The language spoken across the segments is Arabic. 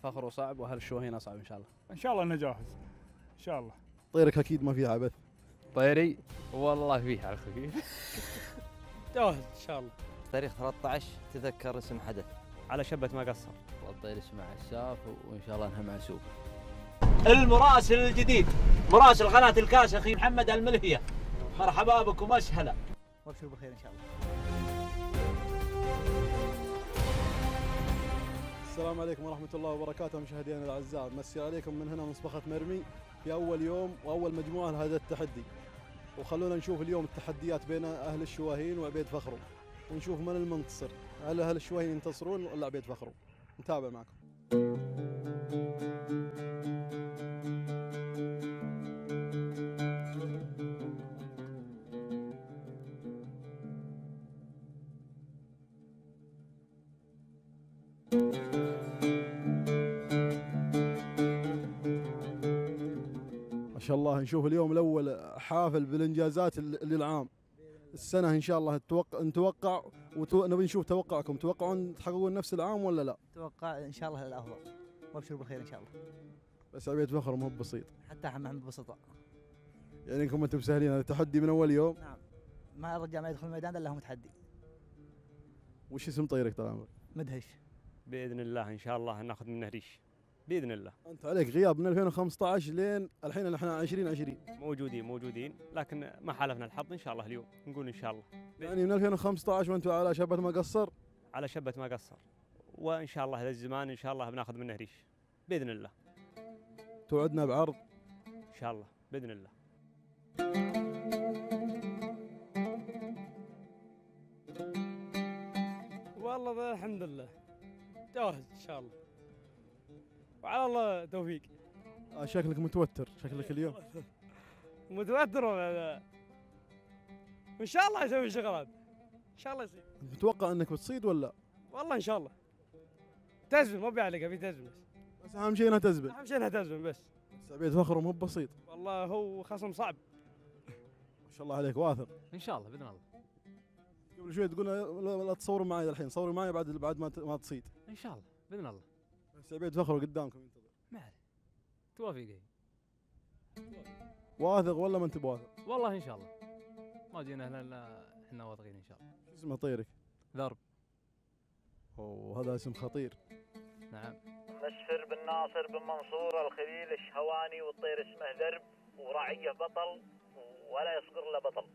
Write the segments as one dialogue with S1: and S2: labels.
S1: فخر وصعب، واهل الشوهين اصعب ان شاء الله.
S2: ان شاء الله انه جاهز ان شاء الله.
S3: طيرك اكيد ما فيه عبث.
S1: طيري والله فيه على الخفيف.
S4: جاهز ان شاء الله.
S5: تاريخ 13 تذكر اسم حدث.
S4: على شبة ما قصر.
S5: والطير اسمه عساف وان شاء الله انها معسوف.
S6: المراسل الجديد مراسل قناة الكاس اخي محمد الملهية، مرحبا بكم وسهلا.
S5: وابشروا بخير ان شاء الله.
S3: السلام عليكم ورحمة الله وبركاته مشاهدينا الأعزاء، مسي عليكم من هنا مصبخة مرمي في أول يوم وأول مجموعة لهذا التحدي. وخلونا نشوف اليوم التحديات بين أهل الشواهين وعبيد فخرو، ونشوف من المنتصر، هل أهل الشواهين ينتصرون ولا عبيد فخرو؟ نتابع معكم. ما شاء الله نشوف اليوم الأول حافل بالإنجازات للعام السنة إن شاء الله. نتوقع ونبي نشوف توقعكم، توقعون تحققون نفس العام ولا لا؟
S5: اتوقع ان شاء الله الافضل وابشروا بالخير ان شاء الله.
S3: بس عبيد فخر مو بسيط،
S5: حتى محمد بسطاء.
S3: يعني انكم انتم مسهلين هذا التحدي من اول يوم.
S5: نعم، ما الرجال ما يدخل الميدان الا هو متحدي.
S3: وش اسم طيرك طال عمرك؟
S5: مدهش.
S4: باذن الله ان شاء الله ناخذ منه ريش باذن الله.
S3: انت عليك غياب من 2015 لين الحين احنا 2020.
S4: موجودين لكن ما حالفنا الحظ، ان شاء الله اليوم نقول ان شاء الله.
S3: يعني من 2015 وانتم على شبة ما قصر.
S4: على شبة ما قصر، وان شاء الله هذا الزمان ان شاء الله بناخذ منه ريش باذن الله.
S3: توعدنا بعرض
S4: ان شاء الله باذن الله.
S7: والله الحمد لله جاهز ان شاء الله، وعلى الله توفيق.
S3: شكلك متوتر شكلك اليوم.
S7: متوتر ولا ان شاء الله يسوي شغلات ان شاء الله يصير.
S3: متوقع انك بتصيد ولا؟
S7: والله ان شاء الله تزبن، ما بيعلق ابي تزبن،
S3: بس اهم شيء انها تزبل.
S7: اهم شيء انها تزبن بس.
S3: عبيد فخر مو بسيط.
S7: والله هو خصم صعب.
S3: ما شاء الله عليك واثق.
S1: ان شاء الله باذن الله.
S3: قبل شوي تقول لا تصوروا معي الحين، صوروا معي بعد ما تصيد.
S1: ان شاء الله باذن الله.
S3: بس عبيد فخر قدامكم ينتظر.
S1: ما عليه، توافقين.
S3: واثق ولا ما انت بواثق؟
S1: والله ان شاء الله ما جينا هنا الا احنا واثقين ان شاء الله.
S3: شو اسمه طيرك؟
S1: ذرب.
S3: وهذا اسم خطير.
S1: نعم.
S6: مسفر بن ناصر بن منصور الخليل الشهواني، والطير اسمه ذرب، ورعيه بطل ولا يصغر له بطل.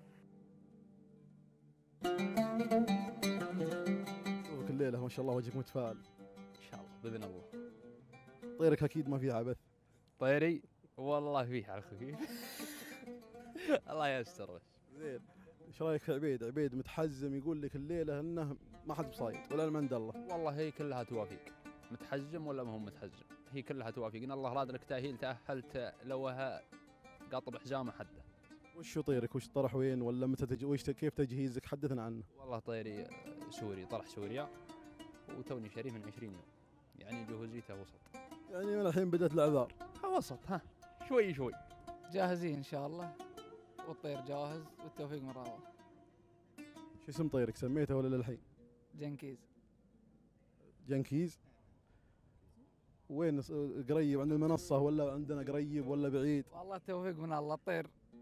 S3: شوفك الليله ما شاء الله وجهك متفائل.
S1: ان شاء الله باذن الله.
S3: طيرك اكيد ما فيه عبث.
S1: طيري والله فيه على الخفيف. الله يستر بس.
S3: زين، ايش رايك في عبيد؟ عبيد متحزم يقول لك الليله انه ما حد بصايد والعلم عند الله.
S1: والله هي كلها توافيق، متحزم ولا ما هو متحزم، هي كلها توافيق. ان الله راد لك تاهيل تاهلت، لوها قاطب حزامه حده.
S3: وش طيرك؟ وش طرح وين ولا متى وش كيف تجهيزك؟ حدثنا عنه.
S1: والله طيري سوري، طرح سوريا، وتوني شاريه من 20 يوم، يعني جهوزيته وسط.
S3: يعني من الحين بدأت الاعذار.
S1: وسط ها، شوي شوي.
S8: جاهزين ان شاء الله، والطير جاهز والتوفيق من الله.
S3: شو اسم طيرك؟ سميته ولا للحين؟
S8: جنكيز.
S3: جنكيز. وين قريب عند المنصة ولا عندنا قريب ولا بعيد؟
S8: والله التوفيق من الله، الطير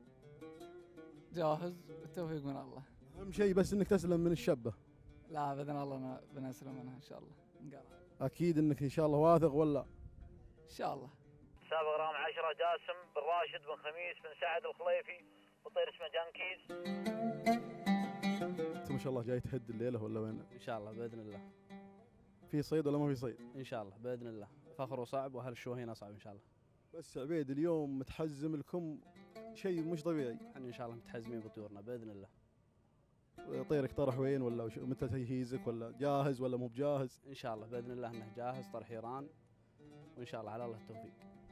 S8: جاهز والتوفيق من الله.
S3: أهم شيء بس إنك تسلم من الشبة.
S8: لا بإذن الله بنسلم منها إن شاء الله.
S3: أكيد إنك إن شاء الله واثق ولا؟
S8: إن شاء الله.
S6: سابق رقم 10 جاسم بن راشد بن خميس بن سعد الخليفي، والطير اسمه جانكيز.
S3: أنت ما شاء الله جاي تهد الليلة ولا وين؟
S1: ان شاء الله باذن الله.
S3: في صيد ولا ما في صيد؟
S1: ان شاء الله باذن الله. فخر وصعب، واهل الشوهين اصعب ان شاء الله.
S3: بس عبيد اليوم متحزم لكم شيء مش طبيعي.
S1: احنا ان شاء الله متحزمين بطيورنا باذن الله.
S3: طيرك طرح وين ولا متى تجهيزك ولا جاهز ولا مو بجاهز؟
S1: ان شاء الله باذن الله انه جاهز، طرح ايران، وان شاء الله على الله التوفيق.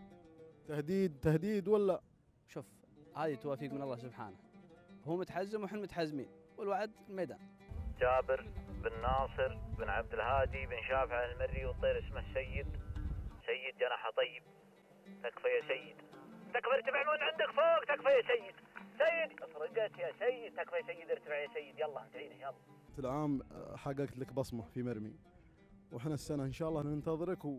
S3: تهديد ولا؟
S1: شوف، هذه توافيق من الله سبحانه، هو متحزم وحنا متحزمين، والوعد الميدان.
S6: جابر بن ناصر بن عبد الهادي بن شافع المري، والطير اسمه سيد جناحه طيب. تكفى يا سيد، تكفى ارتفع من عندك فوق، تكفى يا سيد. سيد افرقت يا سيد، تكفى يا سيد، ارتفع يا سيد، يلا انت عينه يلا.
S3: العام حققت لك بصمة في مرمي، وإحنا السنة إن شاء الله ننتظرك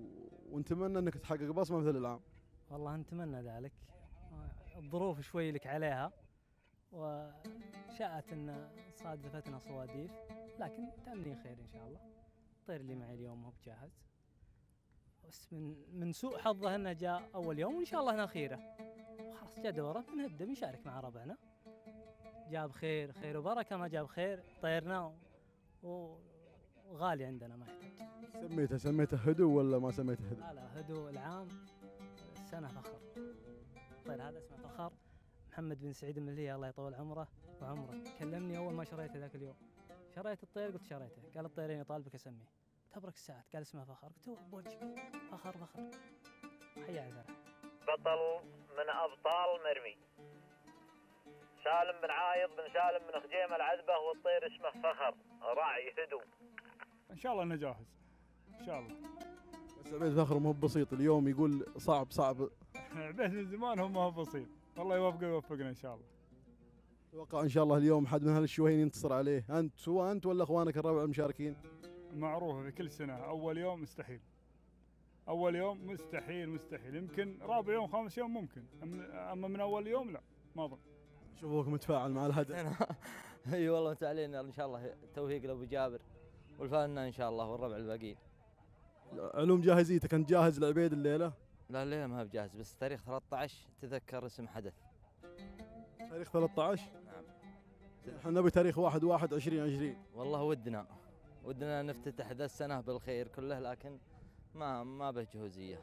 S3: ونتمنى انك تحقق بصمه مثل العام.
S7: والله نتمنى ذلك. الظروف شوي لك عليها، وشاءت ان صادفتنا صواديف، لكن تأملين خير ان شاء الله. الطير اللي معي اليوم مو بجاهز، بس من سوء حظه انه جاء اول يوم، وان شاء الله انه اخيره. وخلاص جاء دوره بنهدى بنشارك مع ربعنا. جاب خير خير وبركه، ما جاب خير طيرنا وغالي عندنا ما يحتاج.
S3: سميته هدوء ولا ما سميته هدوء؟
S7: لا هدوء العام، السنه فخر. الطير هذا اسمه فخر. محمد بن سعيد الملهي الله يطول عمره وعمره كلمني اول ما شريته ذاك اليوم. شريت الطير، قلت شريته، قال الطيرين يطالبك اسميه. تبرك الساعات، قال اسمه فخر، قلت هو بوجهك فخر فخر. حيا عذره.
S6: بطل من ابطال مرمي سالم بن عايض بن سالم بن خجيمه العذبه، والطير اسمه فخر راعي هدوء.
S2: ان شاء الله انه جاهز ان شاء الله.
S3: بس عبيد فخر مو بسيط اليوم، يقول صعب.
S2: عبيد من زمان هو ما هو بسيط، الله يوفقه ويوفقنا ان شاء الله.
S3: اتوقع ان شاء الله اليوم حد من اهل الشوهين ينتصر عليه، انت سواء انت ولا اخوانك الربع المشاركين.
S2: معروفه في كل سنه اول يوم مستحيل، اول يوم مستحيل، يمكن رابع يوم خامس يوم ممكن، اما من اول يوم لا ما اظن.
S3: شوفوك متفاعل مع الهدف.
S9: اي والله متفاعلين ان شاء الله. توفيق لابو جابر والفانة ان شاء الله والربع الباقيين.
S3: علوم جاهزيتك، انت جاهز لعبيد الليله؟
S9: لا الليله ما هو بجاهز، بس تاريخ 13 تذكر اسم حدث.
S3: تاريخ 13؟
S9: نعم.
S3: احنا نبي تاريخ 1/1/2020.
S9: والله ودنا نفتتح ذا السنه بالخير كله، لكن ما به جهوزيه.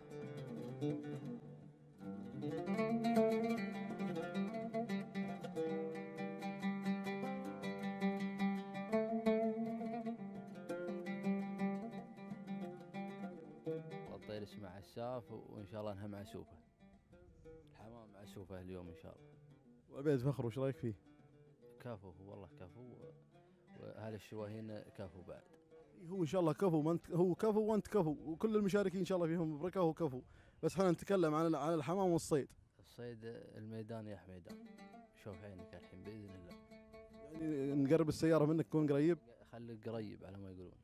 S10: الطير اسمه عساف، وان شاء الله انها معسوفه. الحمام معسوفه اليوم ان شاء الله.
S3: وعبيد فخر وش رايك فيه؟
S10: كفو والله كفو، واهل الشواهين كفو بعد.
S3: هو ان شاء الله كفو، ما انت هو كفو وانت كفو، وكل المشاركين ان شاء الله فيهم بركه وكفو. بس احنا نتكلم عن الحمام والصيد.
S10: الصيد الميدان يا حميدان، شوف عينك الحين باذن الله.
S3: يعني نقرب السياره منك تكون قريب.
S10: خليك قريب على ما يقولون.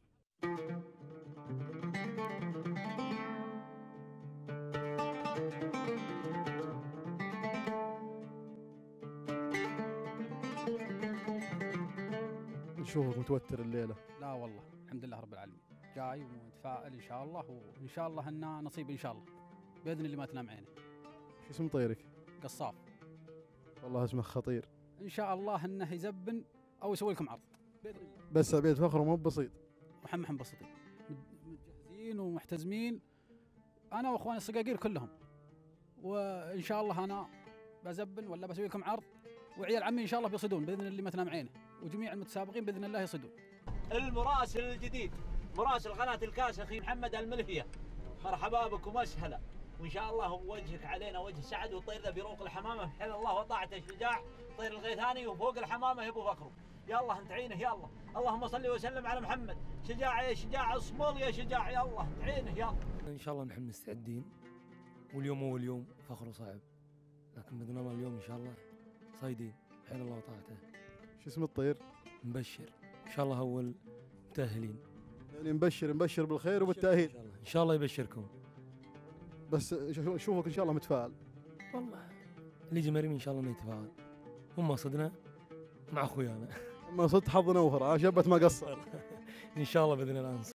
S3: نشوفك متوتر الليله.
S11: لا والله الحمد لله رب العالمين، جاي ومتفائل ان شاء الله، وان شاء الله انه نصيب ان شاء الله باذن اللي ما تنام عينه.
S3: شو اسم طيرك؟
S11: قصاف.
S3: والله اسمه خطير.
S11: ان شاء الله انه يزبن او يسوي لكم عرض باذن الله.
S3: بس عبيد فخر مو بسيط.
S11: وحمحم بسيطين متجهزين ومحتزمين، انا واخواني الصقاقير كلهم، وان شاء الله انا بزبن ولا بسوي لكم عرض، وعيال عمي ان شاء الله بيصيدون باذن اللي ما تنام عينه، وجميع المتسابقين باذن الله يصيدون.
S6: المراسل الجديد، مراسل قناه الكاس اخي محمد الملهيه، مرحبا بكم وسهلا، وان شاء الله وجهك علينا وجه سعد، والطير ذا بيروق الحمامه بحل الله وطاعته الشجاع، طير الغيثاني، وفوق الحمامه يا ابو فخر. يلا انت عينه يلا، اللهم صل وسلم على محمد. شجاع يا شجاع، اصمل يا شجاع، يلا عينه يلا.
S12: ان شاء الله نحن مستعدين، واليوم اول يوم فخر وصعب، لكن باذن الله اليوم ان شاء الله صايدين بحول الله وطاعته.
S3: شو اسم الطير؟
S12: مبشر ان شاء الله اول متاهلين.
S3: يعني مبشر بالخير وبالتاهيل.
S12: ان شاء الله يبشركم.
S3: بس اشوفك ان شاء الله متفائل.
S12: والله اللي يجي مرمي ان شاء الله انه يتفائل، وما صدنا مع اخويانا.
S3: ما صدت حظنا اوفر، شبت ما قصر.
S12: ان شاء الله باذن الله.